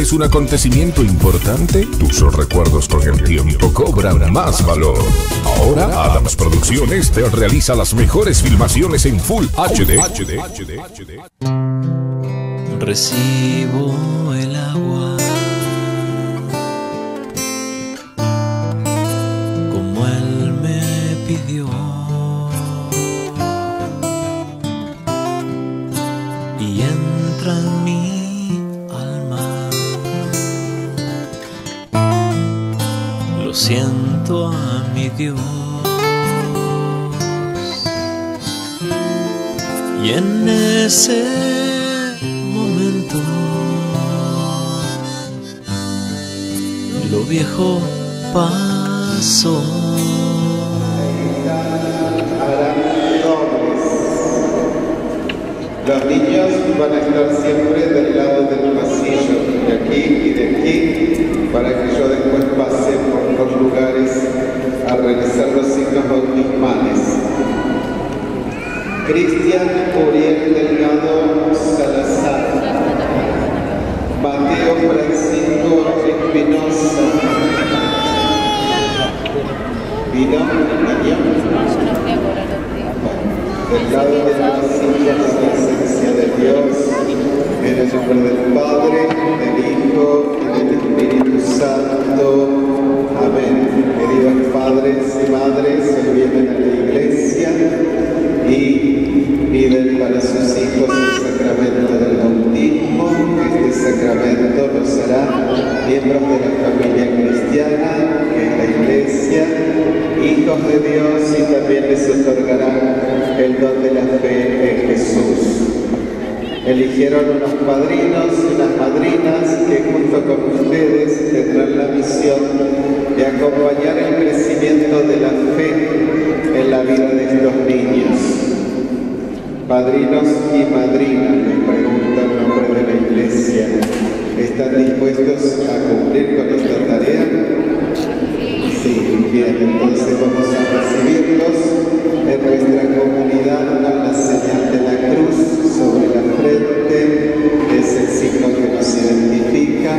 es un acontecimiento importante, tus recuerdos con el tiempo cobran más valor. Ahora, Adams Producciones te realiza las mejores filmaciones en Full HD. Recibo el agua como él me pidió, y entra en mi alma. Lo siento a mi Dios, y en ese momento lo viejo pasó. Los niños van a estar siempre del lado del pasillo, de aquí y de aquí, para que yo después pase por los lugares a realizar los signos bautismales. Cristian Uriel Delgado Salazar, Mateo Francisco Espinosa, ¿vino? Del lado de la presencia de Dios, en el nombre del Padre, del Hijo y del Espíritu Santo. Amén. Queridos padres y madres que vienen a la iglesia y piden para sus hijos el sacramento del bautismo. Este sacramento los hará miembros de la familia cristiana, que es la iglesia, hijos de Dios, y también les otorgará el don de la fe en Jesús. Eligieron unos padrinos y unas madrinas que junto con ustedes tendrán la misión de acompañar el crecimiento de la fe en la vida de estos niños. Padrinos y madrinas, les pregunta el nombre de la iglesia, ¿están dispuestos a cumplir con esta tarea? Sí, bien, entonces vamos a recibirlos en nuestra comunidad con la señal de la cruz sobre la frente, es el signo que nos identifica.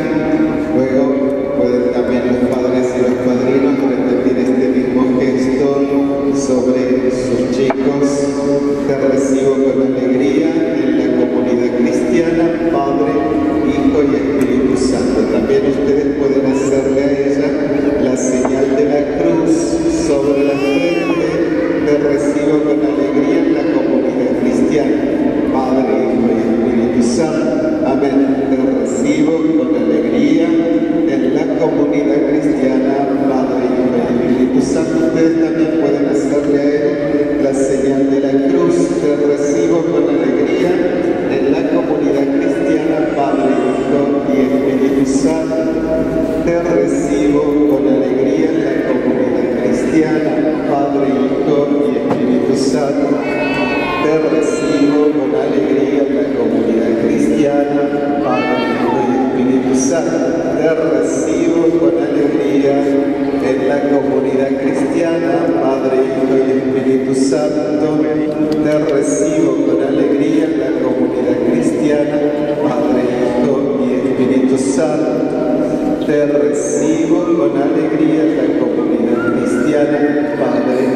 Luego pueden también los padres y los padrinos repetir este mismo gesto sobre sus chicos. Te recibo con alegría en la comunidad cristiana, Padre, Hijo y Espíritu Santo. También ustedes pueden hacerle a ella la señal de la cruz sobre la frente. Te recibo con alegría en la comunidad cristiana, Padre, Hijo y Espíritu Santo. Amén. Te recibo con alegría en la comunidad cristiana, Padre, Hijo y Espíritu Santo. Ustedes también pueden hacerle a él la señal de la cruz. Te recibo con alegría en la comunidad cristiana, Padre, Hijo y Espíritu Santo. Te recibo con alegría en la comunidad cristiana, Padre, Hijo y Espíritu Santo. Te recibo con alegría en la comunidad cristiana, Padre, Hijo y Espíritu Santo. Te recibo con alegría en la comunidad cristiana, Padre, Hijo y Espíritu Santo. Te recibo con alegría en la comunidad cristiana, Padre, Hijo y Espíritu Santo. Te recibo con alegría en la comunidad cristiana, Padre,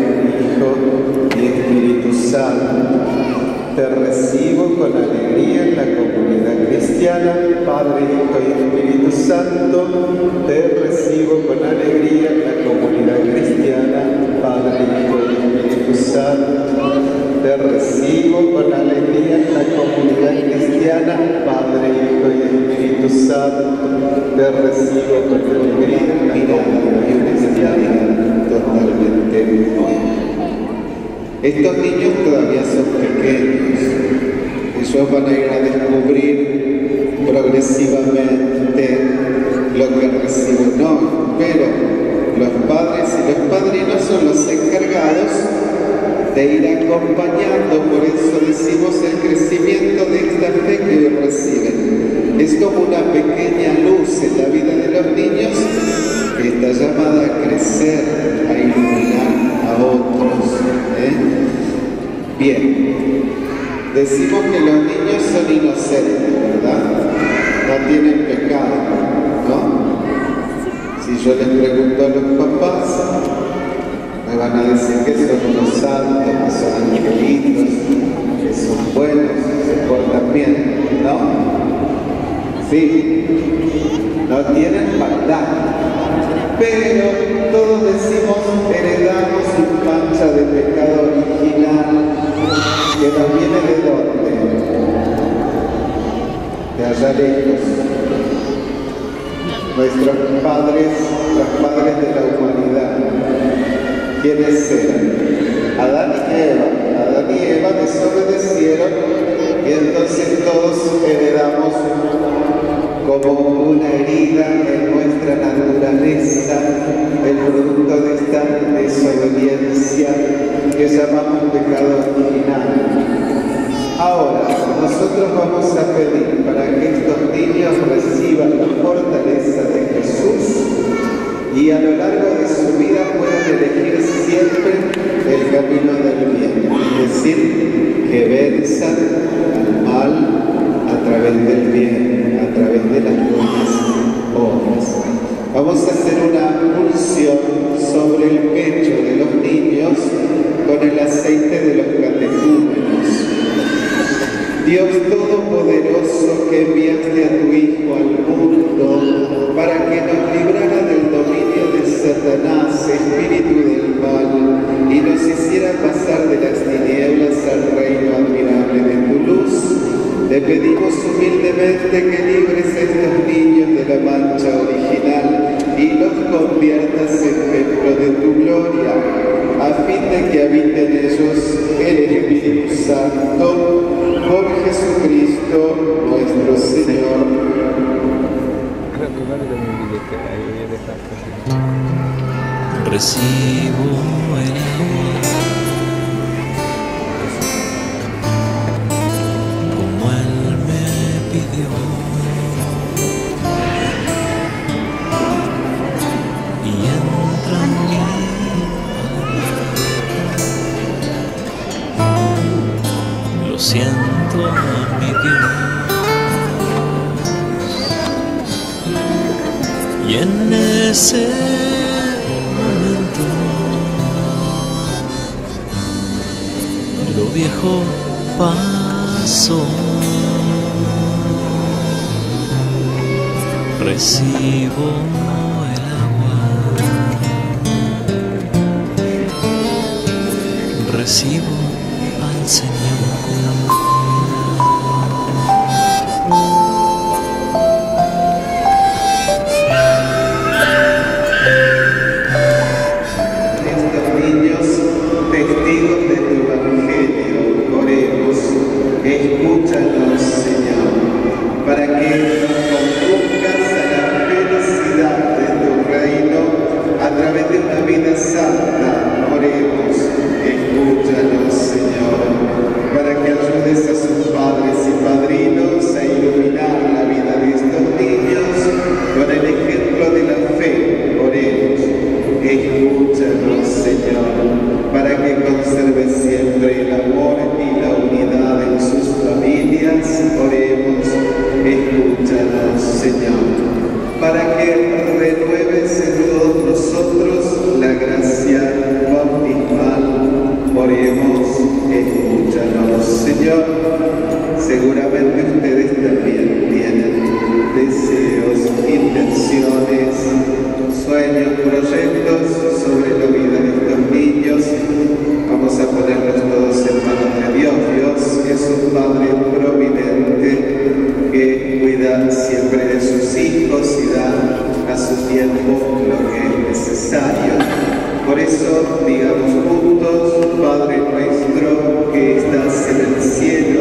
Hijo y Espíritu Santo. Te recibo con alegría en la comunidad cristiana, Padre, Hijo y Espíritu Santo. Te recibo con alegría en la comunidad cristiana, Padre, Hijo y Espíritu Santo. Te recibo con alegría en la comunidad cristiana, Padre, Hijo y Espíritu Santo. Te recibo con alegría en la comunidad cristiana, totalmente nueva. Estos niños todavía son pequeños, ellos van a ir a descubrir progresivamente lo que reciben, no, pero los padres y los padrinos son los encargados de ir acompañando, por eso decimos el crecimiento de esta fe que hoy reciben. Es como una pequeña luz en la vida de los niños que está llamada a crecer, a iluminar a otros. Bien, decimos que los niños son inocentes, ¿verdad? no tienen pecado, ¿no? Si yo les pregunto a los papás, me van a decir que son unos santos, que son angelitos, que son buenos, que se portan bien, ¿no? Sí, no tienen maldad, pero todos decimos heredamos su mancha de pecado original que nos viene de dónde, de allá lejos. Nuestros padres, los padres de la humanidad, ¿quiénes eran? Adán y Eva. Adán y Eva desobedecieron y entonces todos heredamos como una herida en nuestra naturaleza el producto de esta desobediencia que llamamos pecado original. Ahora, nosotros vamos a pedir para que estos niños reciban la fortaleza de Jesús y a lo largo de su vida puedan elegir siempre el camino del bien, es decir, que venzan al mal a través del bien, a través de las buenas obras. Vamos a hacer una unción sobre el pecho de los niños con el aceite de los catecúmenos. Dios Todopoderoso, que enviaste a tu Hijo al mundo para que nos librara del dominio de Satanás, espíritu del mal, y nos hiciera pasar de las tinieblas al reino admirable de tu luz, te pedimos humildemente que libres a estos niños de la mancha original y los conviertas en templo de tu gloria, a fin de que habite en ellos el Espíritu Santo, por Jesucristo nuestro Señor. Recibo el agua como Él me pidió, y entra en mí. Lo siento, mi Dios, y en ese momento lo viejo pasó. Recibo el agua, recibo al Señor. Testigos de tu Evangelio, oremos, escúchanos, Señor, para que nos conduzcas a la felicidad de tu reino a través de una vida santa. Oremos, escúchanos, Señor, para que ayudes a sus padres y padrinos a iluminar la vida de estos niños con el ejemplo de la fe. Oremos, escúchanos, Señor, para que conserve siempre el amor y la unidad en sus familias. Oremos, escúchanos, Señor, para que renueves en todos nosotros la gracia bautismal. Oremos, escúchanos, Señor. Seguramente ustedes también tienen deseos, intenciones, sueños, proyectos sobre la vida de estos niños. Vamos a ponerlos todos en manos de Dios. Dios es un Padre providente que cuida siempre de sus hijos y da a su tiempo lo que es necesario. Por eso digamos juntos: Padre nuestro que estás en el cielo,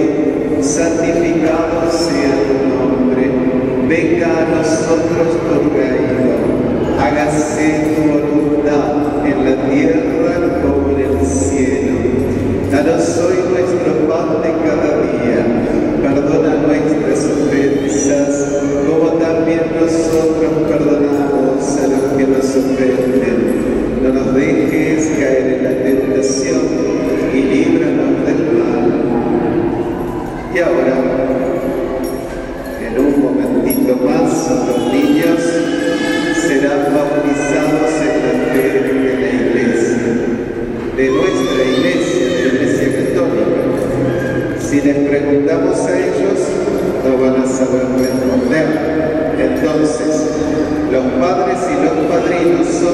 santificado sea tu nombre. Venga a nosotros tu reino. Hágase tu voluntad en la tierra como en el cielo. Danos hoy nuestro pan de cada día. Perdona nuestras ofensas, como también nosotros perdonamos a los que nos ofenden. No nos dejes caer en la tentación y líbranos del mal. Y ahora, en un momentito,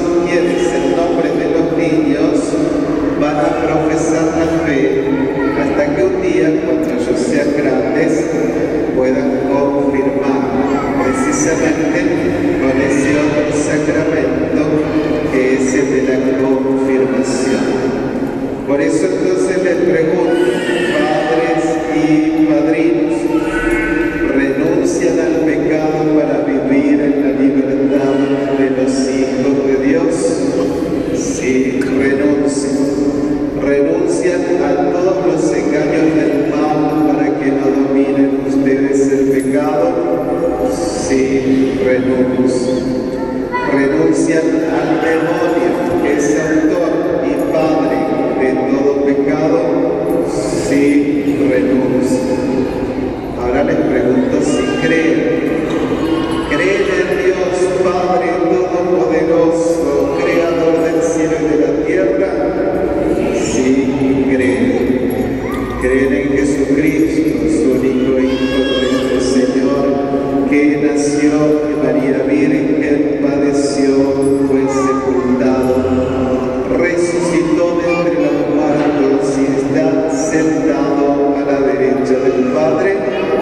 son quienes en nombre de los niños van a profesar la fe hasta que un día, cuando ellos sean grandes, puedan confirmar precisamente con ese otro sacramento que es el de la confirmación. Por eso entonces les pregunto, padres y padrinos, ¿renuncian al pecado para vivir en la libertad de los hijos de Dios? Sí, renuncian. ¿Renuncian a todos los engaños del mal para que no dominen ustedes el pecado? Sí, renuncian. ¿Renuncian al demonio que es autor y padre de todo pecado? Sí, renuncian. Ahora les pregunto si creen. ¿Creen en Dios Padre Todopoderoso, Creador del cielo y de la tierra? Sí, creen. Creen en Jesucristo, su único Hijo, nuestro Señor, que nació de María Virgen, padeció, fue sepultado, resucitó de entre los muertos y está sentado a la derecha del Padre.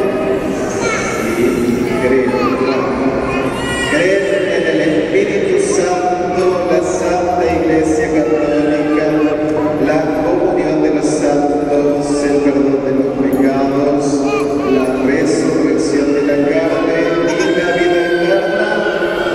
Sí, creen. Creen en el Espíritu Santo, la Santa Iglesia Católica, la comunión de los santos, el perdón de los pecados, la resurrección de la carne y la vida eterna.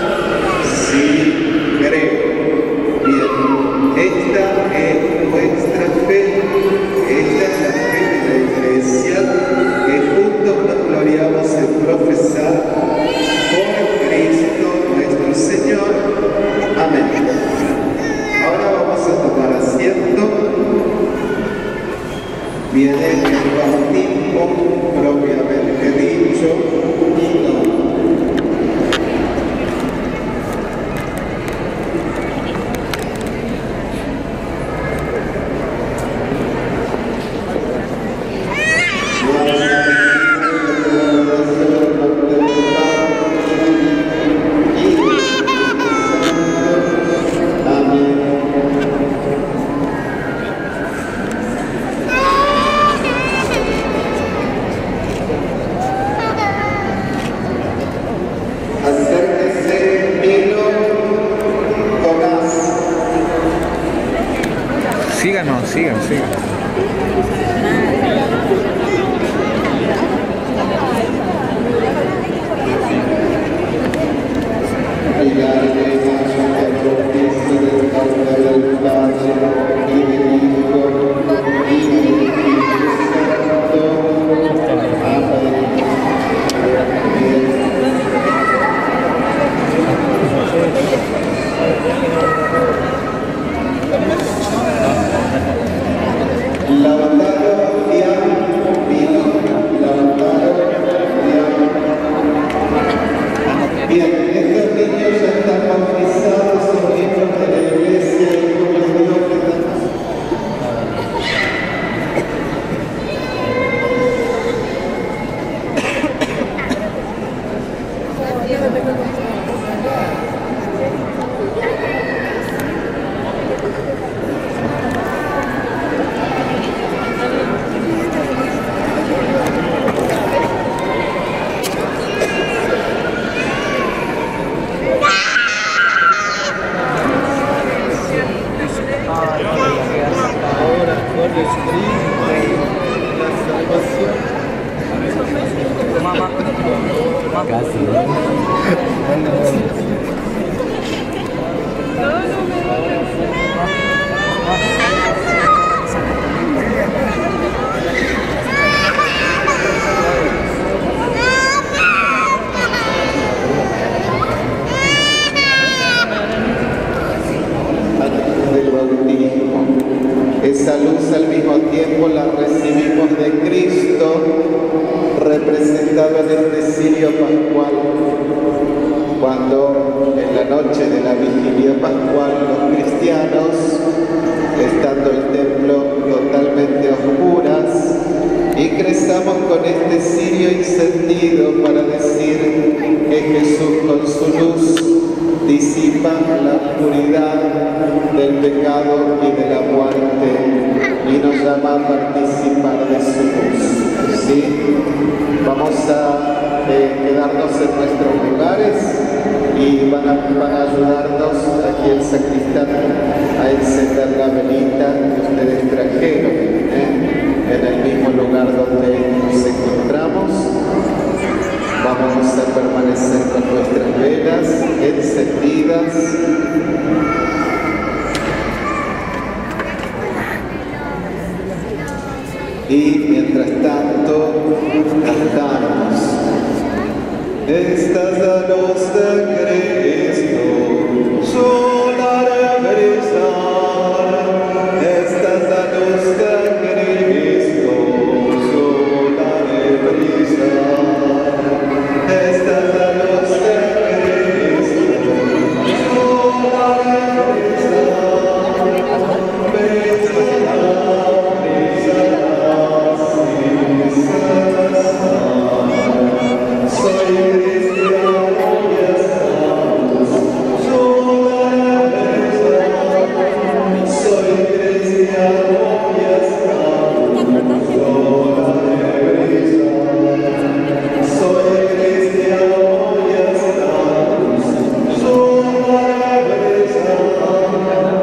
Sí, creo. Bien, esta es nuestra fe, esta es la fe de la Iglesia, que juntos nos gloriamos en profesar por Cristo nuestro Señor. Amén. Ahora vamos a tomar asiento. Viene el bautismo propiamente dicho y no. Sigan. Esa luz al mismo tiempo la recibimos de Cristo, representado en este cirio pascual, cuando en la noche de la vigilia pascual los cristianos, estando el templo totalmente a oscuras, ingresamos con este cirio encendido para decir que Jesús con su luz disipa disipa la oscuridad del pecado y de la muerte y nos llama a participar de su luz. ¿Sí? Vamos a quedarnos en nuestros lugares y van a ayudarnos aquí el sacristán a encender la velita que ustedes trajeron en el mismo lugar donde nos encontramos. Vamos a permanecer con nuestras velas encendidas. Y mientras tanto, cantamos. Esta es la luz de Cristo, sola brillar. Esta es la luz de Cristo, sola brillar. Esta es la luz de Cristo, sola brillar. Brillará, brillará, sin cesar. Soy cristiano y estamos, sola brillar. Soy cristiano y estamos, sola brillar. Soy cristiano y estamos, sola brillar.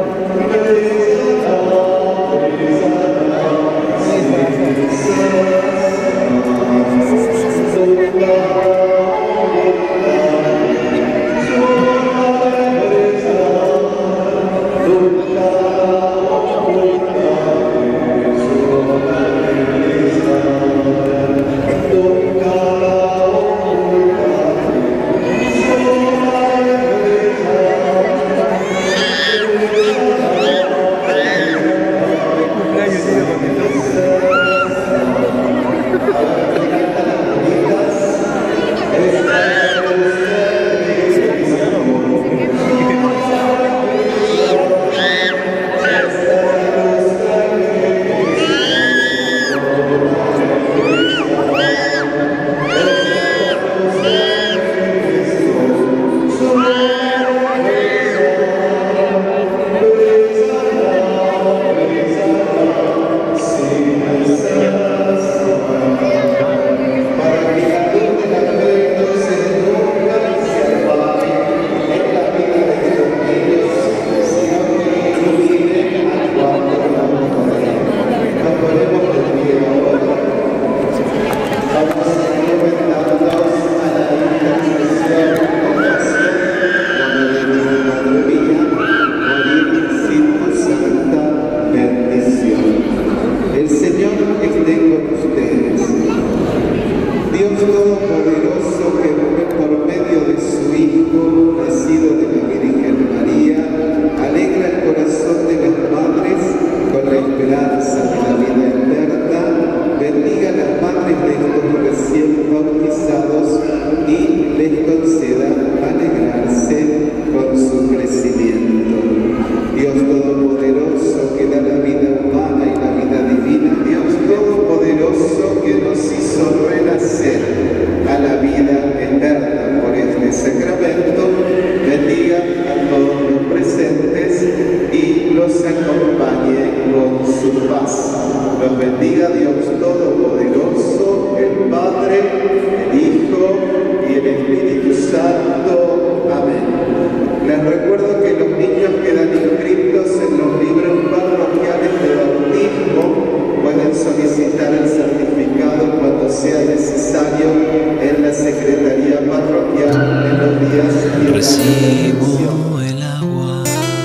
Recibo el agua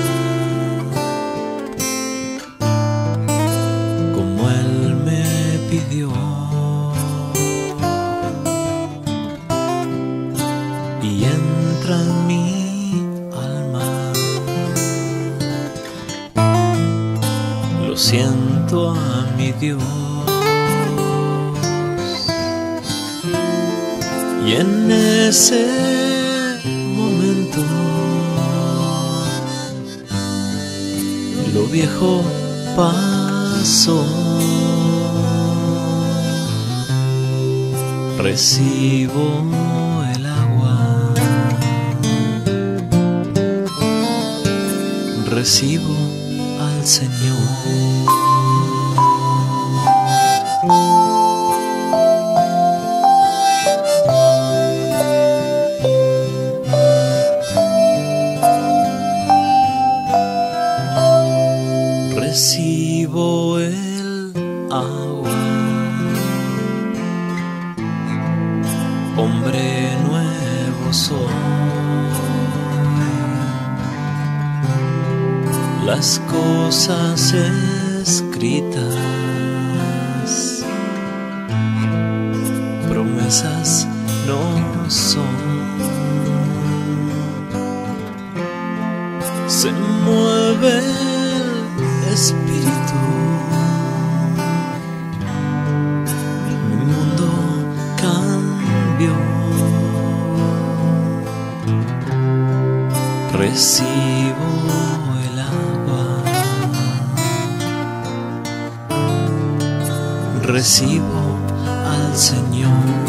como él me pidió y entra en mi alma. Lo siento a mi Dios y en ese lo viejo pasó. Recibo el agua recibo al Señor. Recibo el agua, hombre nuevo soy. Las cosas escritas, promesas no son. Se mueve el espíritu, mi mundo cambió. Recibo el agua, recibo al Señor.